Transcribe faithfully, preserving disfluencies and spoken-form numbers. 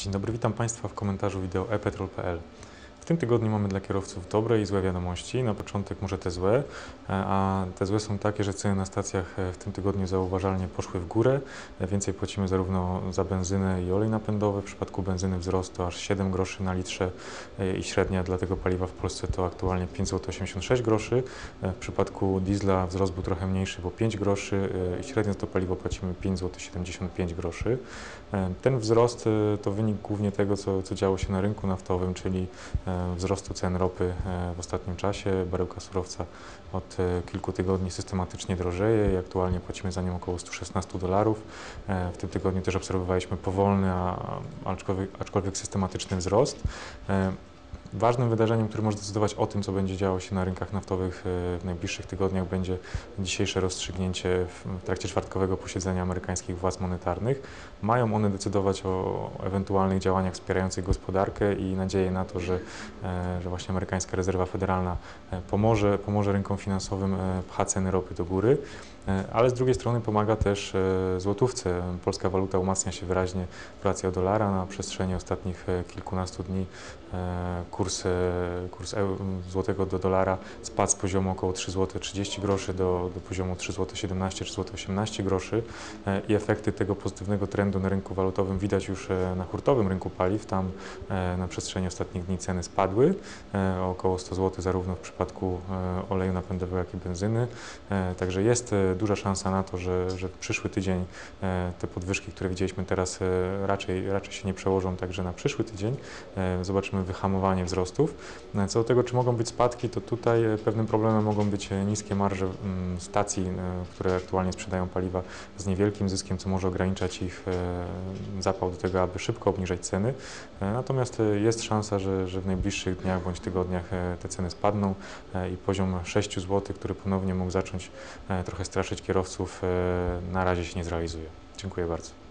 Dzień dobry, witam Państwa w komentarzu wideo e petrol kropka p l. W tym tygodniu mamy dla kierowców dobre i złe wiadomości. Na początek może te złe, a te złe są takie, że ceny na stacjach w tym tygodniu zauważalnie poszły w górę. Więcej płacimy zarówno za benzynę i olej napędowy. W przypadku benzyny wzrost to aż siedem groszy na litrze i średnia dla tego paliwa w Polsce to aktualnie pięć złotych osiemdziesiąt sześć groszy. W przypadku diesla wzrost był trochę mniejszy, bo pięć groszy i średnio za to paliwo płacimy pięć złotych siedemdziesiąt pięć groszy. Ten wzrost to wynik głównie tego, co, co działo się na rynku naftowym, czyli wzrostu cen ropy w ostatnim czasie. Baryłka surowca od kilku tygodni systematycznie drożeje i aktualnie płacimy za nią około stu szesnastu dolarów. W tym tygodniu też obserwowaliśmy powolny, a aczkolwiek, aczkolwiek systematyczny wzrost. Ważnym wydarzeniem, które może decydować o tym, co będzie działo się na rynkach naftowych w najbliższych tygodniach, będzie dzisiejsze rozstrzygnięcie w trakcie czwartkowego posiedzenia amerykańskich władz monetarnych. Mają one decydować o ewentualnych działaniach wspierających gospodarkę i nadzieję na to, że, że właśnie amerykańska rezerwa federalna pomoże, pomoże rynkom finansowym, pcha ceny ropy do góry. Ale z drugiej strony pomaga też złotówce. Polska waluta umacnia się wyraźnie w relacji do dolara. Na przestrzeni ostatnich kilkunastu dni kurs, kurs złotego do dolara spadł z poziomu około trzy złote trzydzieści groszy do, do poziomu trzy złote siedemnaście, trzy złote osiemnaście groszy i efekty tego pozytywnego trendu na rynku walutowym widać już na hurtowym rynku paliw. Tam na przestrzeni ostatnich dni ceny spadły o około sto złotych zarówno w przypadku oleju napędowego, jak i benzyny. Także jest duża szansa na to, że, że w przyszły tydzień te podwyżki, które widzieliśmy teraz, raczej, raczej się nie przełożą, także na przyszły tydzień zobaczymy wyhamowanie wzrostów. Co do tego, czy mogą być spadki, to tutaj pewnym problemem mogą być niskie marże stacji, które aktualnie sprzedają paliwa z niewielkim zyskiem, co może ograniczać ich zapał do tego, aby szybko obniżać ceny. Natomiast jest szansa, że, że w najbliższych dniach bądź tygodniach te ceny spadną i poziom sześciu złotych, który ponownie mógł zacząć trochę straszyć kierowców, na razie się nie zrealizuje. Dziękuję bardzo.